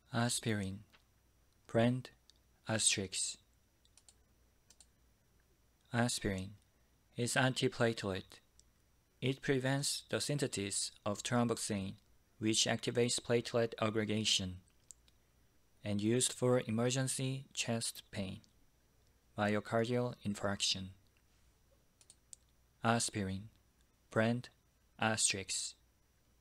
Aspirin, brand astrix. Aspirin is antiplatelet. It prevents the synthesis of thromboxane, which activates platelet aggregation, and used for emergency chest pain, myocardial infarction. Aspirin, brand astrix.